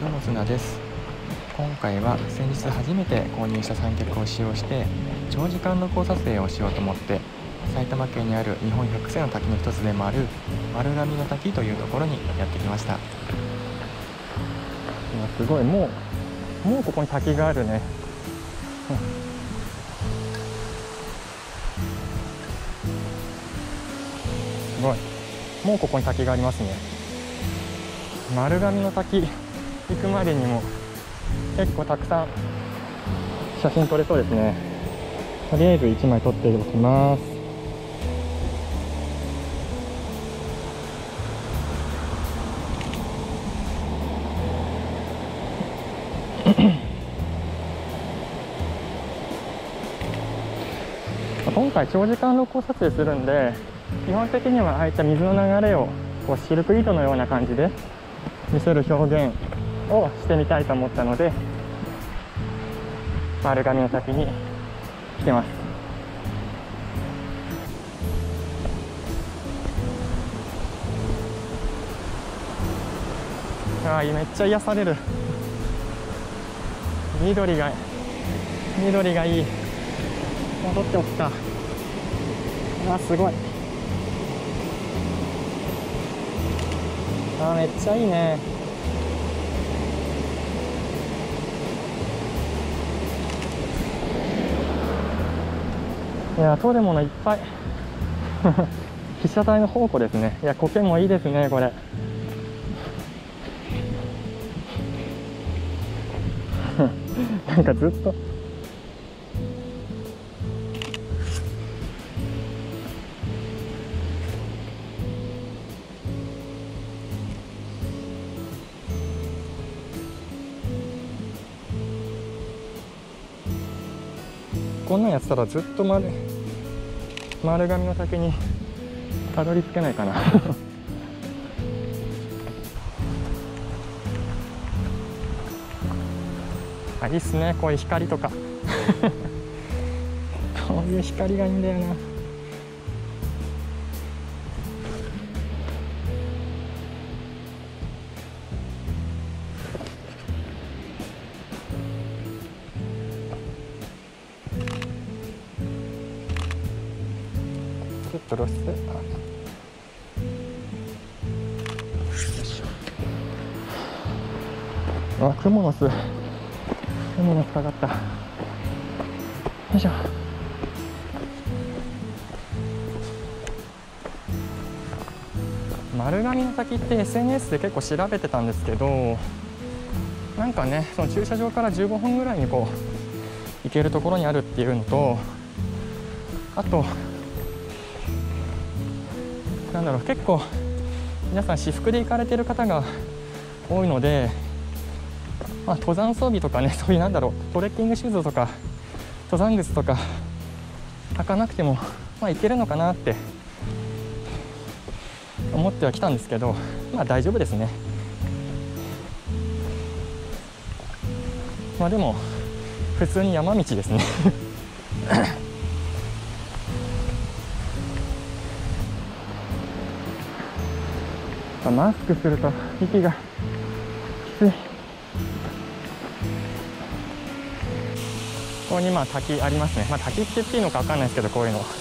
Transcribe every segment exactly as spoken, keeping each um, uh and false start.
今日の砂です。今回は先日初めて購入した三脚を使用して長時間録音撮影をしようと思って埼玉県にある日本百選の滝の一つでもある丸神の滝というところにやってきました。 今すごい、もうもうここに滝があるね。すごい、もうここに滝がありますね。丸神の滝行くまでにも結構たくさん写真撮れそうですね。とりあえずいちまい撮っておきます。今回長時間録音撮影するんで、基本的にはああいった水の流れをこうシルク糸のような感じで見せる表現をしてみたいと思ったので、丸神の滝に来てます。ああ、めっちゃ癒される。緑が緑がいい。戻っておくか。あ、すごい。あ、めっちゃいいね。いや、取るものいっぱい。被写体の宝庫ですね。いや、苔もいいですね、これ。なんかずっと。こんなんやってたらずっと丸丸神の滝にたどり着けないかな。あ、いいっすね、こういう光とか。こういう光がいいんだよな。ちょっと露出、あ、あ、クモの巣、クモの巣かかった。よいしょ。丸神の滝って エスエヌエス で結構調べてたんですけど、なんかね、その駐車場からじゅうごふんぐらいにこう行けるところにあるっていうのと、あとなんだろう、結構皆さん私服で行かれてる方が多いので、まあ、登山装備とかね、そういうなんだろう、トレッキングシューズとか登山靴とか履かなくてもまあ行けるのかなって思ってはきたんですけど、まあ大丈夫ですね。まあでも普通に山道ですね。マスクすると息がきつい。ここにまあ滝ありますね。まあ、滝って言っていいのか分かんないですけど、こういうの、ま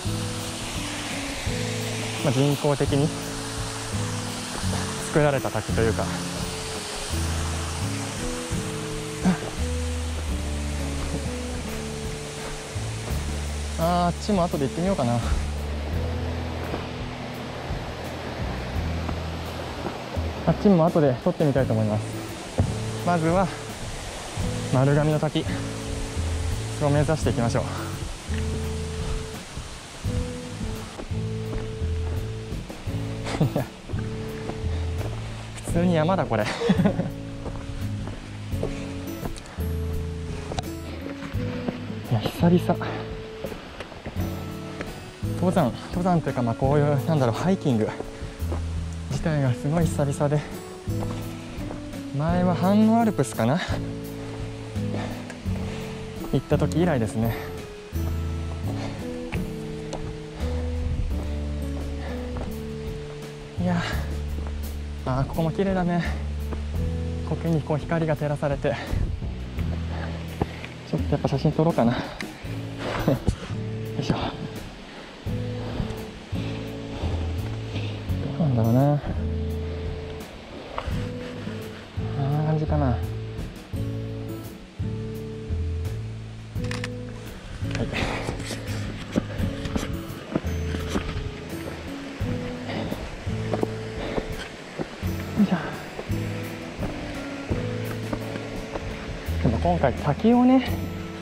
あ、人工的に作られた滝というか。あー、あっちも後で行ってみようかな。あっちも後で撮ってみたいと思います。まずは丸神の滝を目指していきましょう。いや、普通に山だこれ。いや、久々登山登山というか、まあこういうなんだろう、ハイキング自体がすごい久々で、前は飯能アルプスかな、行った時以来ですね。いや、あー、ここも綺麗だね。 苔にこう光が照らされて、ちょっとやっぱ写真撮ろうかなよいしょ。どうなんだろうな、こんな感じかな。はい、よいしょ。でも今回滝をね、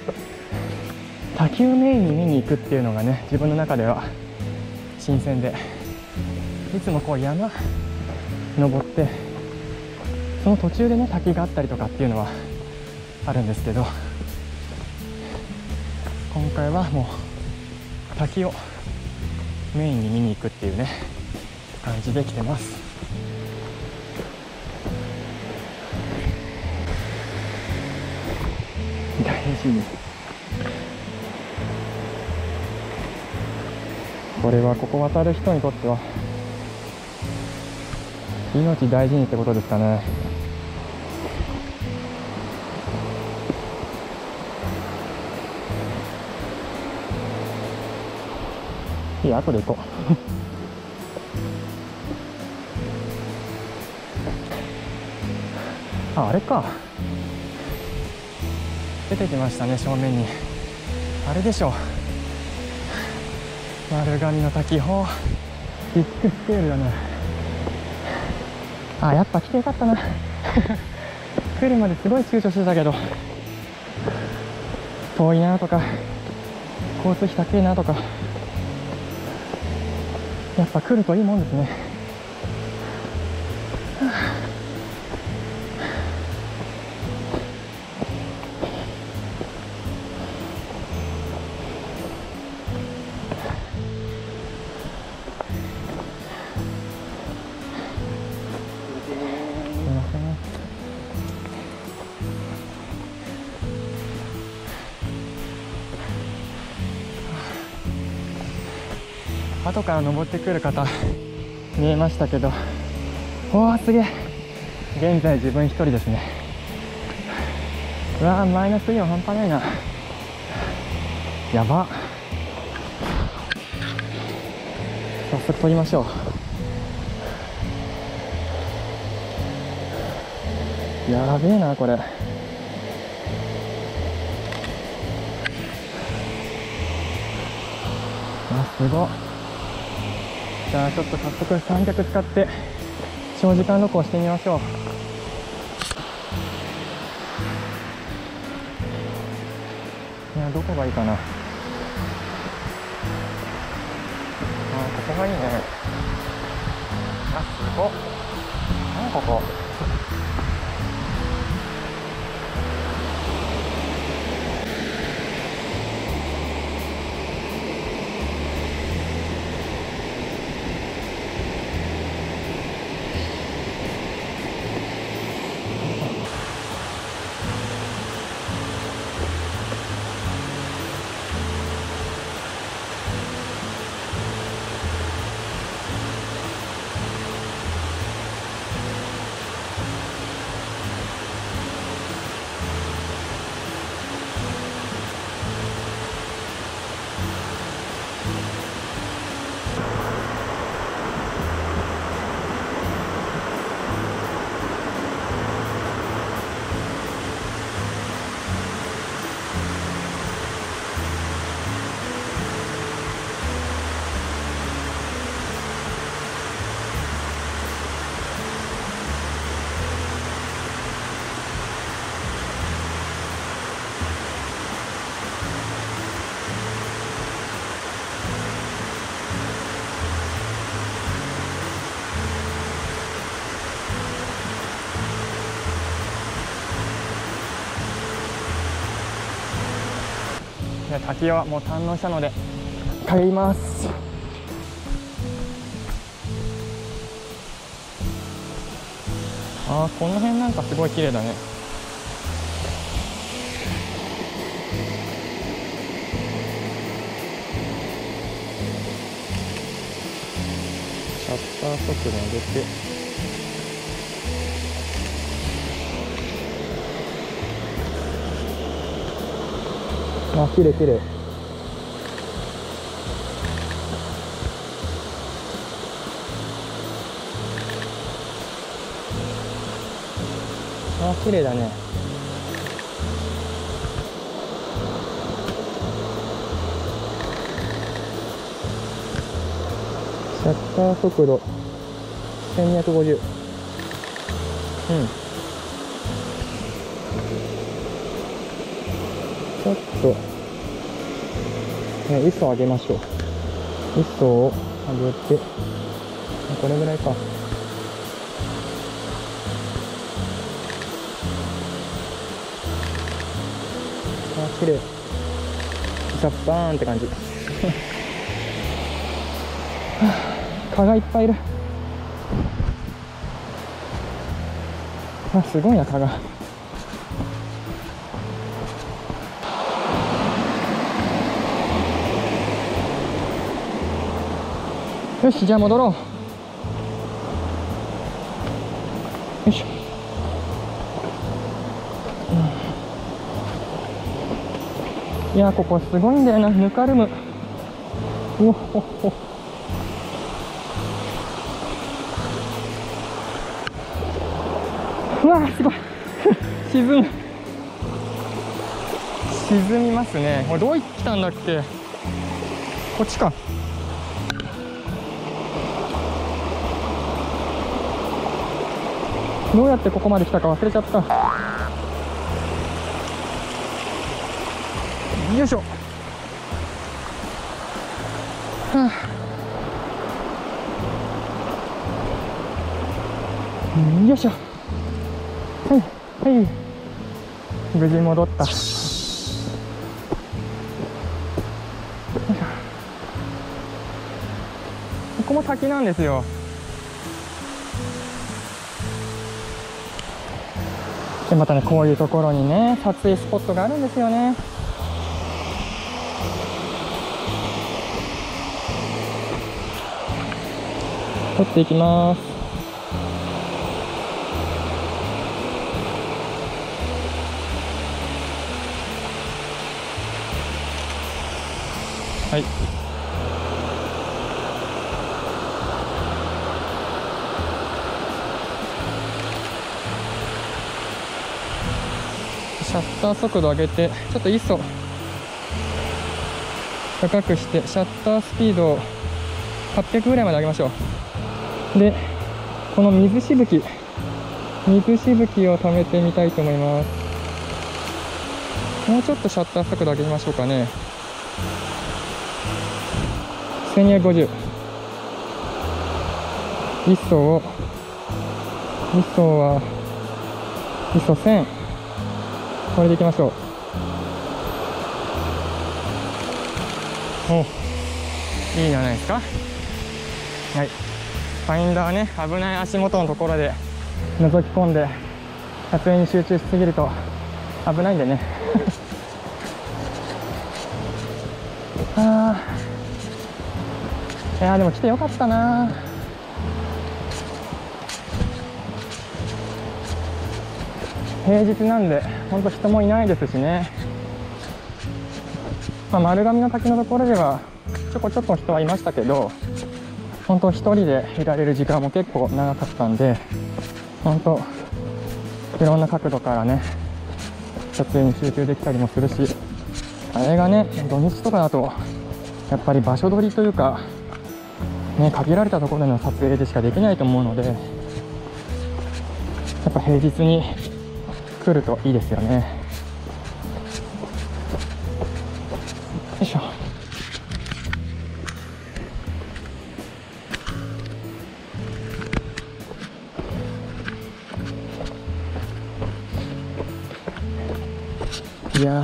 滝をメインに見に行くっていうのがね、自分の中では新鮮で、いつもこう山登ってその途中でね滝があったりとかっていうのはあるんですけど、今回はもう滝をメインに見に行くっていうね感じで来てます。大事に、これはここ渡る人にとっては命大事にってことですかね。いいや、後で行こうあ、あれか、出てきましたね正面に。あれでしょ、丸神の滝。ほう、ビッグスケールだね。あ、やっぱ来てよかったな来るまですごい躊躇してたけど、遠いなとか交通費高いなとか、やっぱ来るといいもんですね。後から登ってくる方見えましたけど、おーすげえ、現在自分一人ですね。うわー、マイナスイオン半端ないな、やば。早速撮りましょう。やべえなこれ。あ、すごっ。じゃあちょっと早速三脚使って長時間録音してみましょう。いや、どこがいいかな。あ、ここがいいね。あ、すごっ。何ここ。滝はもう堪能したので帰ります。あー、この辺なんかすごい綺麗だね。シャッター速度上げて、 あ、綺麗綺麗。あ、綺麗だね。シャッター速度せんにひゃくごじゅう。うん。ちょっと、ね、いっそ上げましょう。いっそを上げて、これぐらいか。あ、綺麗。ザッバーンって感じ。蚊がいっぱいいる。あ、すごいな、蚊が。よし、じゃあ戻ろう。よいしょ。うん、いや、ここすごいんだよな、ぬかるむ。うおほほ。うわ、すごい。沈む。沈みますね。これどう来たんだっけ。こっちか。どうやってここまで来たか忘れちゃった。よいしょ。はあ、よいしょ。はいはい、無事戻った。ここも滝なんですよ。でまたね、こういうところにね、撮影スポットがあるんですよね。撮っていきます。はい。シャッター速度上げて、ちょっといっそ高くして、シャッタースピードをはっぴゃくぐらいまで上げましょう。で、この水しぶき、水しぶきを止めてみたいと思います。もうちょっとシャッター速度上げましょうかね。せんにひゃくごじゅう。いっそを、いっそは、いっそせん。これでいきましょう。お、いいじゃないですか。はい。ファインダーね、危ない足元のところで覗き込んで撮影に集中しすぎると危ないんでね。ああ、いやでも来てよかったな。平日なんで本当人もいないですしね。まあ、丸亀の滝のところではちょこちょこ人はいましたけど、本当一人でいられる時間も結構長かったんで、本当いろんな角度からね撮影に集中できたりもするし、あれがね土日とかだとやっぱり場所取りというかね、限られたところでの撮影でしかできないと思うので、やっぱ平日に来るといいですよね。よいしょ。いや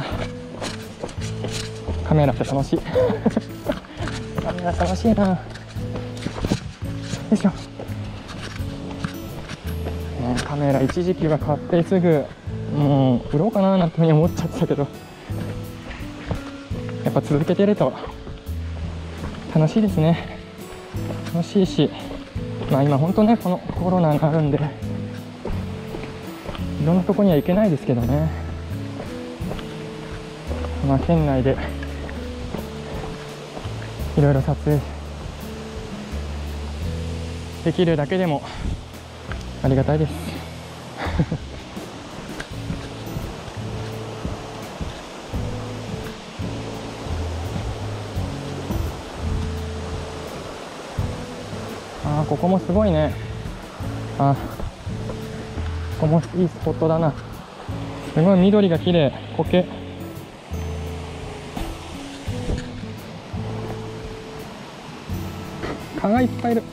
ー、カメラって楽しい。カメラ楽しいな。よいしょ。ね、カメラ一時期は買ってすぐもう売ろうかななんてふうに思っちゃったけど、やっぱ続けてると楽しいですね。楽しいし、まあ今本当ね、このコロナがあるんでいろんなとこには行けないですけどね、 まあ、県内でいろいろ撮影できるだけでもありがたいですあー、ここもすごいね。あ、ここもいいスポットだな。すごい緑が綺麗。苔、蚊がいっぱいいる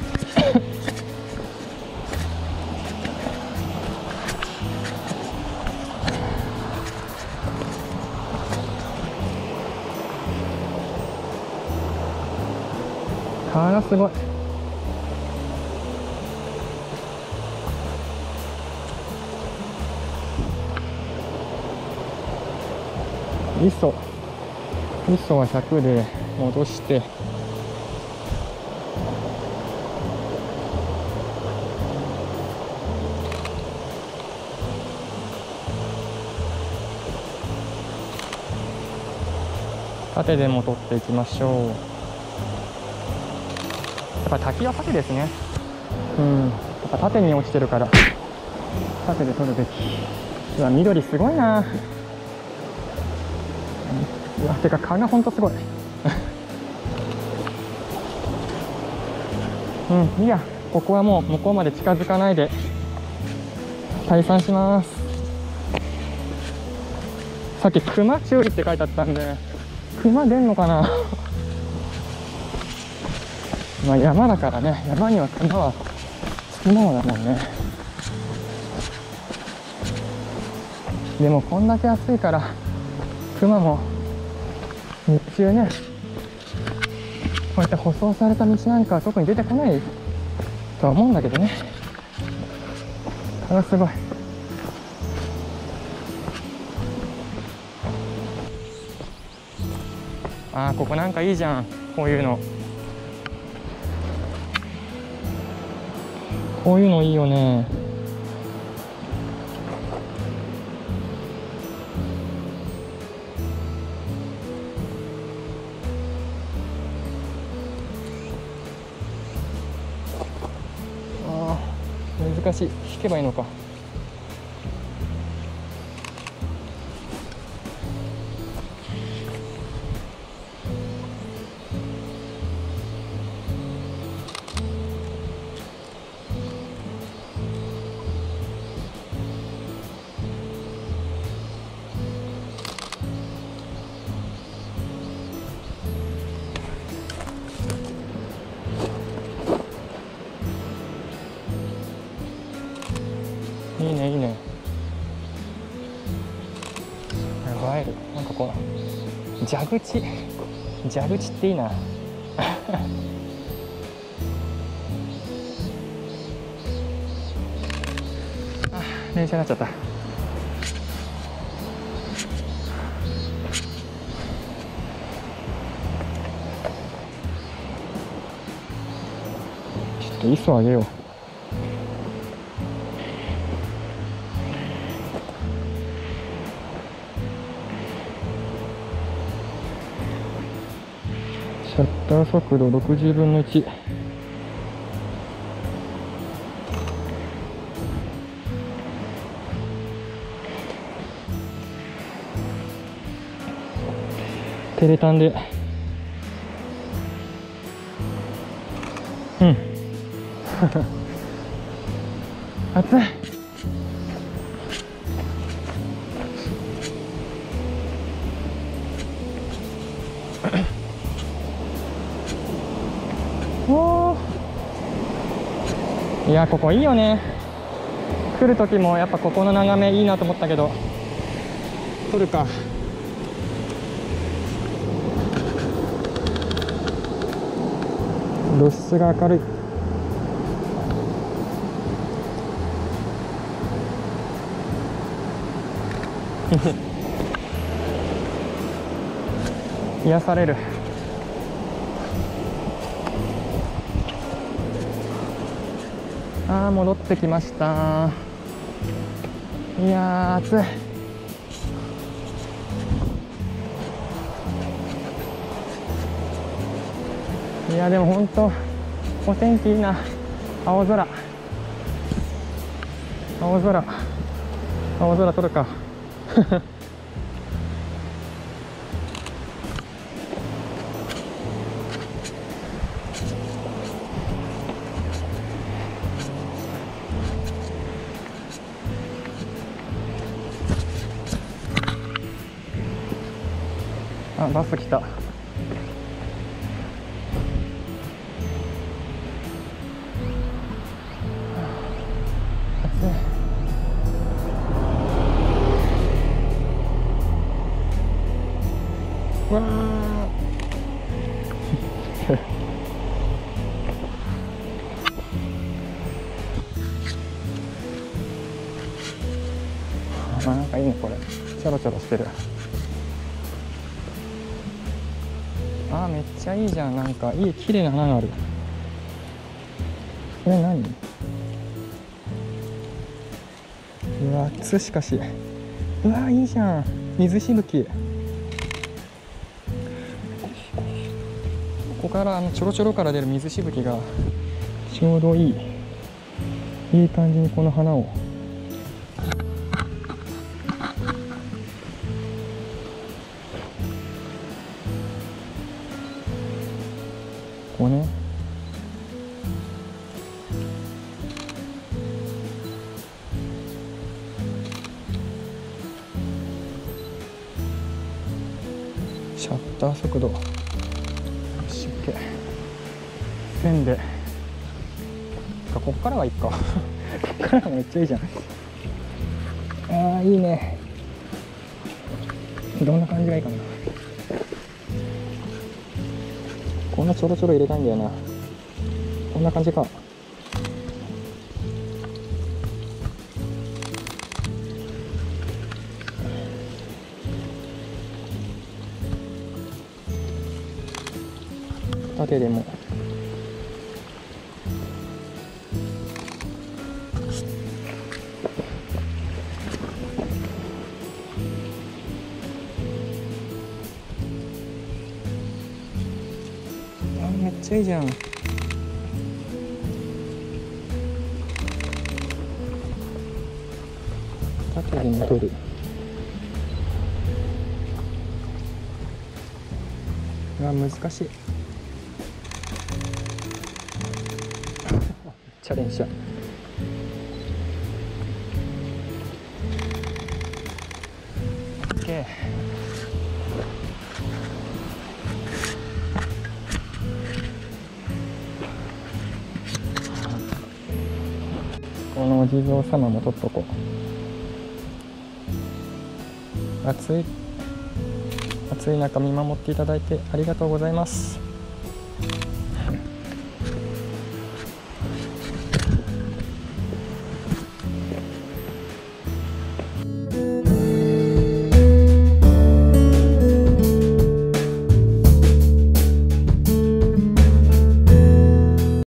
蚊がすごい。磯磯はひゃくで戻して、縦でも取っていきましょう。やっぱ滝は縦ですね。うん、やっぱ縦に落ちてるから縦で取るべき。うわ、緑すごいな。うわ、てか蚊がほんとすごいうん、いいや、ここはもう向こうまで近づかないで退散します。さっき熊注意って書いてあったんで、熊出んのかなまあ山だからね、山には熊はつきものだもんね。でもこんだけ暑いから熊も日中ね、こうやって舗装された道なんかは特に出てこないとは思うんだけどね。これはすごい。あー、ここなんかいいじゃん。こういうのこういうのいいよね。あー、難しい。引けばいいのか。いいね、いいね。映える。なんかこう蛇口蛇口っていいなあ、電車になっちゃった。ちょっと磯あげよう。シャッター速度ろくじゅうぶんのいち。テレタンで、うん暑い。おー、いや、ここいいよね。来る時もやっぱここの眺めいいなと思ったけど、撮るか。露出が明るい。癒される。あー、戻ってきました。いやー、暑い。 いやでも本当お天気いいな。青空青空青空撮るかあ、バス来た。わあなんかいいねこれ、ちょろちょろしてる。あーめっちゃいいじゃん。なんかいい綺麗な花がある。これ何？うわつしかし、うわいいじゃん、水しぶき。ここからあのちょろちょろから出る水しぶきがちょうどいいいい感じにこの花をこうね、シャッター速度しっけ線で、ここからはいいかここからはめっちゃいいじゃん。あーいいね。どんな感じがいいかな。こんなちょろちょろ入れたいんだよな。こんな感じか。縦でもあ、めっちゃいいじゃん。縦でも撮る。うわ難しいチャレンジャー。オッケー。このお地蔵様も撮っとこう。暑い暑い中見守っていただいてありがとうございます。